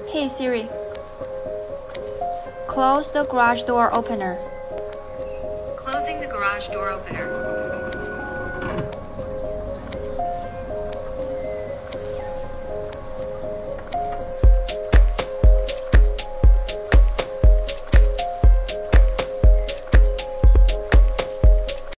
Hey Siri, close the garage door opener. Closing the garage door opener.